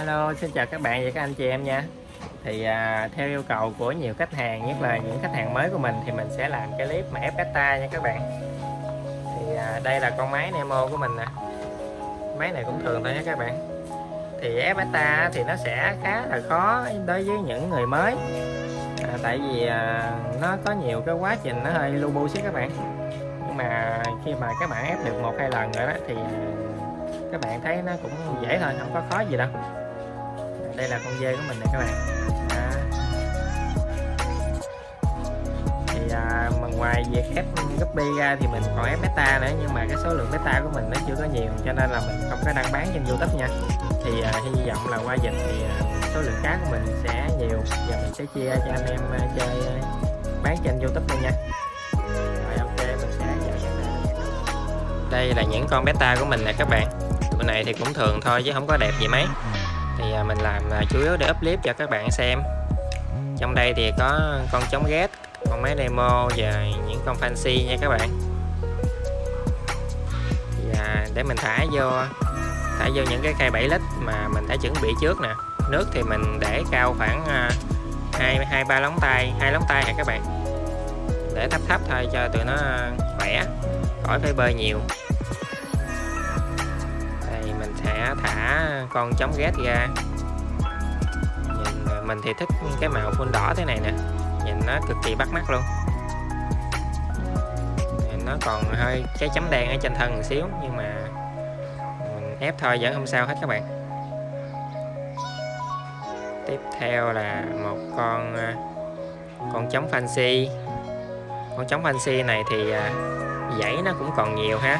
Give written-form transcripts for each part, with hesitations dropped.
Hello, xin chào các bạn và các anh chị em nha. Theo yêu cầu của nhiều khách hàng, nhất là những khách hàng mới của mình, thì mình sẽ làm cái clip mà ép beta nha các bạn. Đây là con máy Nemo của mình nè. Máy này cũng thường thôi nha các bạn. Thì ép beta thì nó sẽ khá là khó đối với những người mới. Tại vì nó có nhiều cái quá trình nó hơi lu bu xíu các bạn. Nhưng mà khi mà các bạn ép được 1-2 lần rồi đó thì các bạn thấy nó cũng dễ thôi, không có khó gì đâu. Đây là con dê của mình nè các bạn. Mà ngoài việc ép guppy ra thì mình còn ép beta nữa, nhưng mà cái số lượng beta của mình nó chưa có nhiều cho nên là mình không có đăng bán trên YouTube nha. Hy vọng là qua dịch thì số lượng cá của mình sẽ nhiều và mình sẽ chia cho anh em chơi bán trên YouTube luôn nha. Rồi ok, mình sẽ đây là những con beta của mình nè các bạn. Tụi này thì cũng thường thôi chứ không có đẹp gì mấy. Mình làm chủ yếu để up clip cho các bạn xem. Trong đây thì có con trống ghét, con máy Nemo và những con fancy nha các bạn. Để mình thả vô những cái khay 7 lít mà mình đã chuẩn bị trước nè. Nước thì mình để cao khoảng 2-3 lóng tay, 2 lóng tay hả các bạn, để thấp thấp thôi cho tụi nó khỏe, khỏi phải bơi nhiều. Đây mình sẽ thả con trống ghét ra. Mình thì thích cái màu phun đỏ thế này nè, nhìn nó cực kỳ bắt mắt luôn. Nó còn hơi cái chấm đen ở trên thân một xíu, nhưng mà mình ép thôi vẫn không sao hết các bạn. Tiếp theo là một con trống fancy. Con trống fancy này thì dãy nó cũng còn nhiều ha.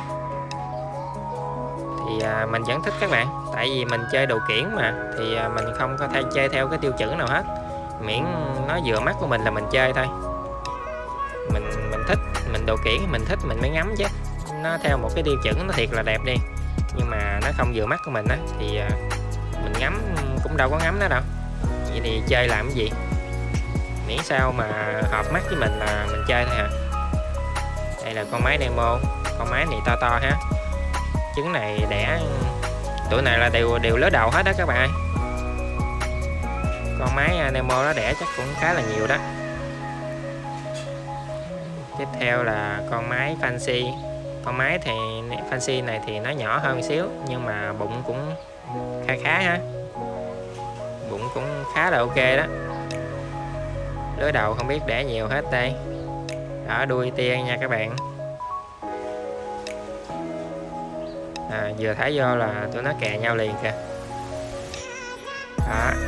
Mình vẫn thích các bạn, tại vì mình chơi đồ kiển mà, thì mình không có thể chơi theo cái tiêu chuẩn nào hết, miễn nó vừa mắt của mình là mình chơi thôi. Mình thích, mình đồ kiển mình thích mình mới ngắm chứ. Nó theo một cái tiêu chuẩn nó thiệt là đẹp đi, nhưng mà nó không vừa mắt của mình á thì mình ngắm cũng đâu có ngắm nó đâu. Vậy thì chơi làm cái gì, miễn sao mà hợp mắt với mình là mình chơi thôi hả. Đây là con máy Nemo, con máy này to to ha. Trứng này đẻ, tụi này là đều lứa đầu hết đó các bạn ơi. Con máy Nemo nó đẻ chắc cũng khá là nhiều đó. Tiếp theo là con máy fancy. Con máy thì fancy này thì nó nhỏ hơn một xíu, nhưng mà bụng cũng khá ha. Bụng cũng khá là ok đó. Lứa đầu không biết đẻ nhiều hết đây. Đó, đuôi tia nha các bạn. Vừa thả vô là tụi nó kè nhau liền kìa. Đó.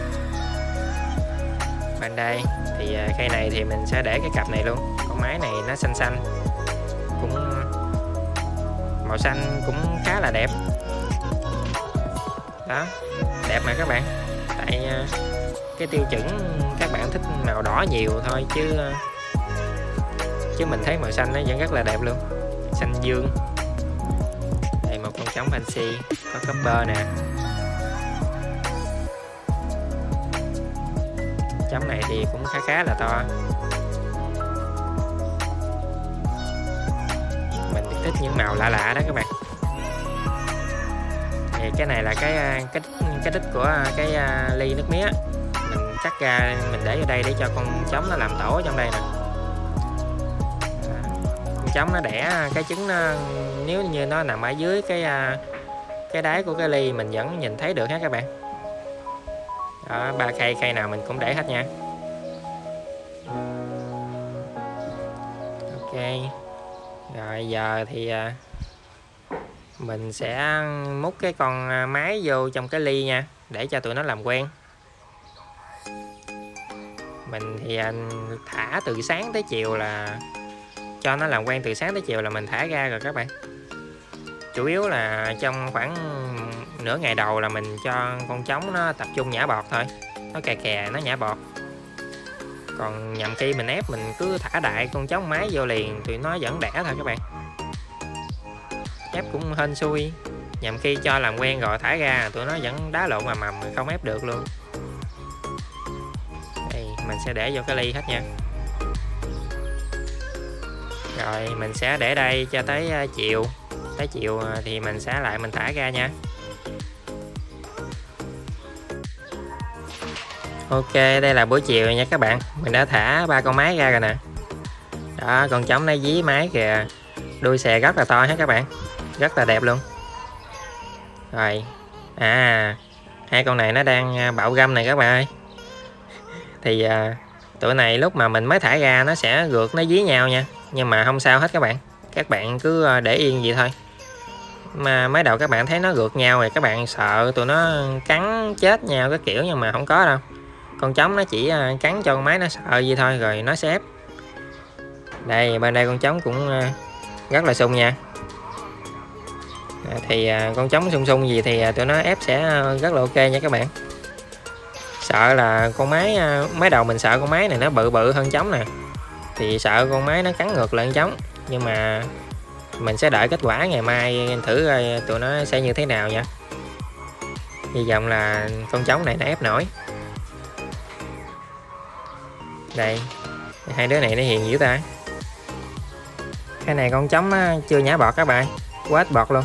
Bên đây thì cây này thì mình sẽ để cái cặp này luôn. Con máy này nó xanh xanh, cũng màu xanh cũng khá là đẹp. Đó, đẹp mà các bạn. Tại cái tiêu chuẩn các bạn thích màu đỏ nhiều thôi, chứ mình thấy màu xanh nó vẫn rất là đẹp luôn. Xanh dương. Đây một con trống fancy, có copper nè. Trống này thì cũng khá là to. Mình thích những màu lạ lạ đó các bạn. Thì cái này là cái đít của cái ly nước mía. Mình cắt ra mình để vô đây để cho con trống nó làm tổ ở trong đây nè. Con trống nó đẻ cái trứng, nó nếu như nó nằm ở dưới cái đáy của cái ly mình vẫn nhìn thấy được hết các bạn. Đó, 3 cây nào mình cũng để hết nha. Ok. Rồi giờ thì mình sẽ múc cái con máy vô trong cái ly nha, để cho tụi nó làm quen. Mình thì thả từ sáng tới chiều, là cho nó làm quen từ sáng tới chiều là mình thả ra rồi các bạn. Chủ yếu là trong khoảng nửa ngày đầu là mình cho con trống nó tập trung nhả bọt thôi, nó kè nó nhả bọt. Còn nhằm khi mình ép mình cứ thả đại con trống máy vô liền, tụi nó vẫn đẻ thôi các bạn. Ép cũng hên xui, nhằm khi cho làm quen rồi thả ra tụi nó vẫn đá lộn mầm không ép được luôn. Đây mình sẽ để vô cái ly hết nha. Rồi mình sẽ để đây cho tới chiều. Tới chiều thì mình sẽ lại mình thả ra nha. Ok, đây là buổi chiều nha các bạn. Mình đã thả 3 con mái ra rồi nè. Đó, con trống nó dí mái kìa. Đuôi xè rất là to hết các bạn. Rất là đẹp luôn. Rồi. Hai con này nó đang bạo găm này các bạn ơi. Thì tụi này lúc mà mình mới thả ra nó sẽ gượt nó dí nhau nha. Nhưng mà không sao hết các bạn. Các bạn cứ để yên vậy thôi. Mà mới đầu các bạn thấy nó gượt nhau rồi các bạn sợ tụi nó cắn chết nhau cái kiểu, nhưng mà không có đâu. Con trống nó chỉ cắn cho con mái nó sợ vậy thôi rồi nó xếp. Đây, bên đây con trống cũng rất là sung nha. Thì con trống sung sung gì thì tụi nó ép sẽ rất là ok nha các bạn. Sợ là con mái mới đầu mình sợ con mái này nó bự bự hơn trống nè, thì sợ con mái nó cắn ngược lại con trống. Nhưng mà mình sẽ đợi kết quả ngày mai thử coi tụi nó sẽ như thế nào nha. Hy vọng là con trống này nó ép nổi. Đây, hai đứa này nó hiền dữ ta. Cái này con trống chưa nhả bọt các bạn, quá ít bọt luôn.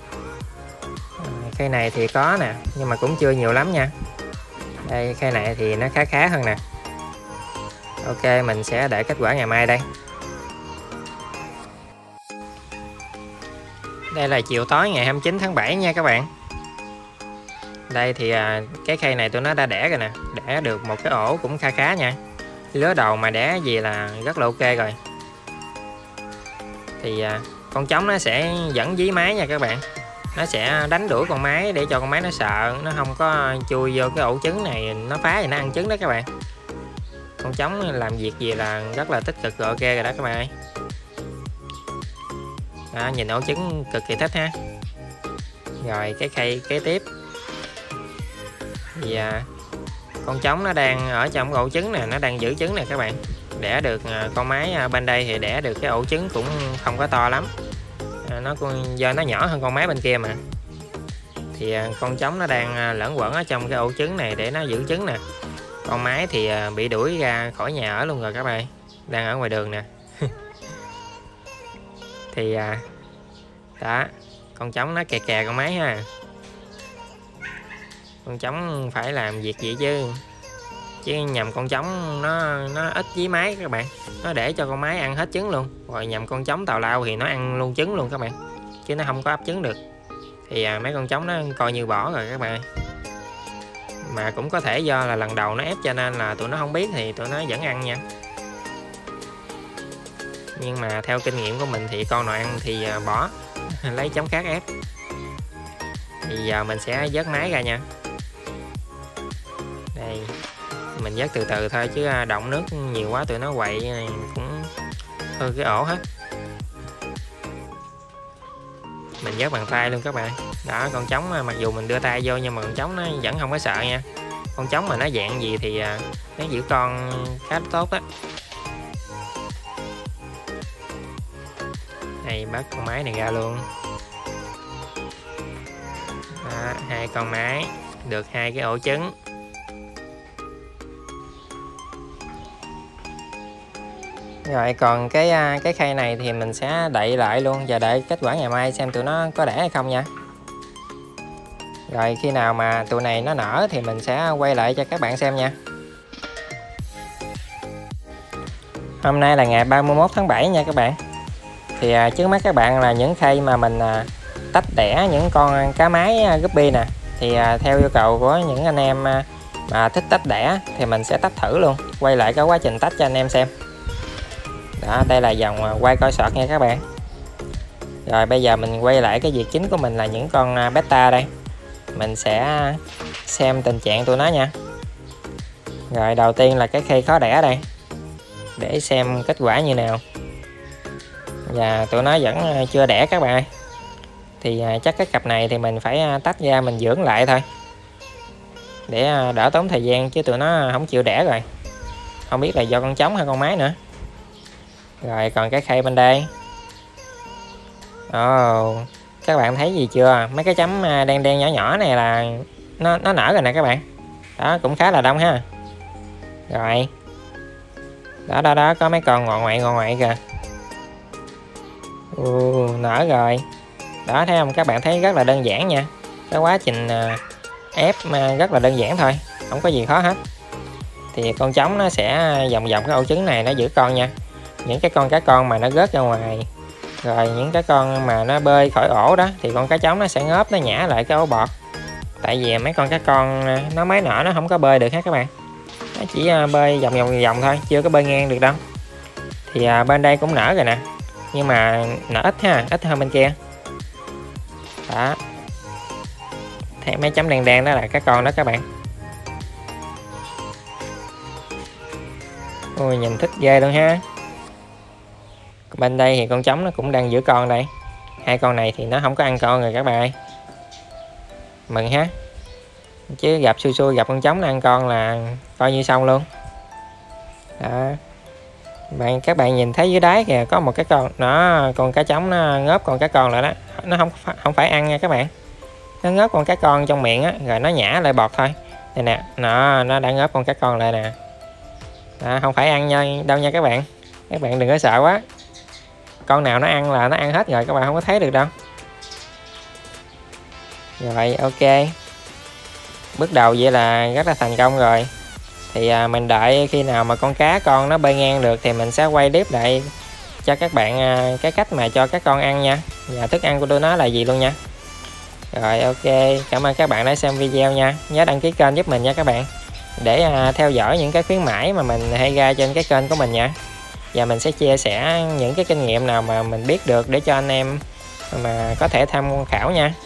Cây này thì có nè, nhưng mà cũng chưa nhiều lắm nha. Đây, cây này thì nó khá hơn nè. Ok, mình sẽ đợi kết quả ngày mai đây. Đây là chiều tối ngày 29 tháng 7 nha các bạn. Đây thì cái cây này tụi nó đã đẻ rồi nè. Đẻ được một cái ổ cũng khá nha. Lứa đầu mà đẻ gì là rất là ok rồi. Thì con trống nó sẽ dẫn dí mái nha các bạn. Nó sẽ đánh đuổi con mái để cho con mái nó sợ, nó không có chui vô cái ổ trứng này, nó phá thì nó ăn trứng đó các bạn. Con trống làm việc gì là rất là tích cực rồi ok rồi đó các bạn ơi. Đó, nhìn ổ trứng cực kỳ thích ha. Rồi cái cây kế tiếp thì con trống nó đang ở trong cái ổ trứng nè, nó đang giữ trứng nè các bạn. Đẻ được con mái bên đây thì đẻ được cái ổ trứng cũng không có to lắm. Nó do nó nhỏ hơn con mái bên kia mà. Thì con trống nó đang lẫn quẩn ở trong cái ổ trứng này để nó giữ trứng nè. Con mái thì bị đuổi ra khỏi nhà ở luôn rồi các bạn, đang ở ngoài đường nè. Thì đó, con trống nó kè con mái ha. Con trống phải làm việc gì chứ nhầm con trống nó ít dí mái các bạn, nó để cho con mái ăn hết trứng luôn, rồi nhầm con trống tào lao thì nó ăn luôn trứng luôn các bạn, chứ nó không có ấp trứng được. Thì mấy con trống nó coi như bỏ rồi các bạn. Mà cũng có thể do là lần đầu nó ép cho nên là tụi nó không biết thì tụi nó vẫn ăn nha. Nhưng mà theo kinh nghiệm của mình thì con nào ăn thì bỏ, lấy trống khác ép. Thì giờ mình sẽ vớt mái ra nha. Đây, mình vớt từ từ thôi chứ động nước nhiều quá tụi nó quậy này cũng hư cái ổ hết. Mình vớt bằng tay luôn các bạn. Đó, con trống mặc dù mình đưa tay vô nhưng mà con trống nó vẫn không có sợ nha. Con trống mà nó dạng gì thì nó giữ con khá tốt á. Đây, bắt con mái này ra luôn. Đó, hai con mái được hai cái ổ trứng. Rồi còn cái khay này thì mình sẽ đậy lại luôn và đợi kết quả ngày mai xem tụi nó có đẻ hay không nha. Rồi khi nào mà tụi này nó nở thì mình sẽ quay lại cho các bạn xem nha. Hôm nay là ngày 31 tháng 7 nha các bạn. Thì trước mắt các bạn là những khay mà mình tách đẻ những con cá mái guppy nè. Thì theo yêu cầu của những anh em mà thích tách đẻ thì mình sẽ tách thử luôn. Quay lại cái quá trình tách cho anh em xem. Đó, đây là dòng quay coi sọt nha các bạn. Rồi bây giờ mình quay lại cái việc chính của mình là những con beta đây. Mình sẽ xem tình trạng tụi nó nha. Rồi đầu tiên là cái khay khó đẻ đây, để xem kết quả như nào. Và tụi nó vẫn chưa đẻ các bạn ơi. Thì chắc cái cặp này thì mình phải tách ra mình dưỡng lại thôi, để đỡ tốn thời gian, chứ tụi nó không chịu đẻ rồi. Không biết là do con trống hay con mái nữa. Rồi còn cái khay bên đây. Các bạn thấy gì chưa? Mấy cái chấm đen đen nhỏ nhỏ này là nó nở rồi nè các bạn. Đó, cũng khá là đông ha. Rồi. Đó, có mấy con ngọ ngoại kìa. Nở rồi. Đó, thấy không? Các bạn thấy rất là đơn giản nha. Cái quá trình ép rất là đơn giản thôi, không có gì khó hết. thì con trống nó sẽ vòng vòng cái ổ trứng này nó giữ con nha. Những cái con cá con mà nó rớt ra ngoài, rồi những cái con mà nó bơi khỏi ổ đó thì con cá trống nó sẽ ngớp nó nhả lại cái ổ bọt. Tại vì mấy con cá con nó mới nở nó không có bơi được hết các bạn, nó chỉ bơi vòng vòng thôi, chưa có bơi ngang được đâu. Thì bên đây cũng nở rồi nè, nhưng mà nở ít ha, ít hơn bên kia đó. Thấy mấy chấm đen đen đó là cá con đó các bạn. Ôi nhìn thích ghê luôn ha. Bên đây thì con trống nó cũng đang giữ con đây. Hai con này thì nó không có ăn con rồi các bạn ơi. Mừng ha. Chứ gặp xui xui gặp con trống nó ăn con là coi như xong luôn đó. Các bạn nhìn thấy dưới đáy kìa có một cái con nó, con cá trống nó ngớp con cá con lại đó. Nó không phải ăn nha các bạn, nó ngớp con cá con trong miệng á, rồi nó nhả lại bọt thôi. Đây nè, nó đã ngớp con cá con lại nè đó, không phải ăn nha đâu nha các bạn. Các bạn đừng có sợ quá, con nào nó ăn là nó ăn hết rồi, các bạn không có thấy được đâu. Rồi ok, bước đầu vậy là rất là thành công rồi. Thì mình đợi khi nào mà con cá con nó bơi ngang được thì mình sẽ quay clip lại cho các bạn cái cách mà cho các con ăn nha, và thức ăn của tụi nó là gì luôn nha. Rồi ok, cảm ơn các bạn đã xem video nha. Nhớ đăng ký kênh giúp mình nha các bạn, để theo dõi những cái khuyến mãi mà mình hay ra trên cái kênh của mình nha. Và mình sẽ chia sẻ những cái kinh nghiệm nào mà mình biết được để cho anh em mà có thể tham khảo nha.